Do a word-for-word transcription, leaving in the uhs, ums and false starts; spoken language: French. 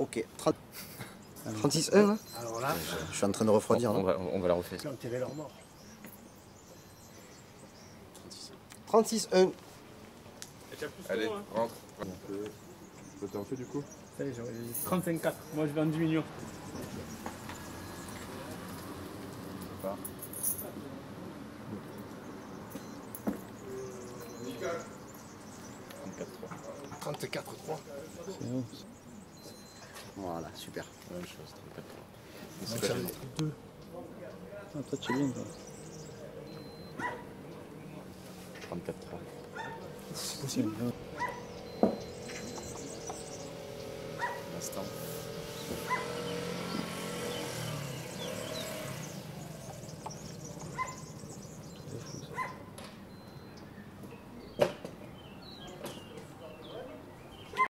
Ok. trente-six un là. Alors là, Je suis en train de refroidir. On, on là. va, on va la refaire. c'est enterrer leur mort. trente-six un. Allez, rentre. Ça t'en fait du coup? Ça y est, j'aurais trente-cinq quatre. Moi, je vais en diminuant. trente-quatre trois. Voilà, super. Même chose, trente-quatre trois. Donc ça va être deux. Ah, toi, tu es bien, toi. trente-quatre trois. C'est possible. L'instant.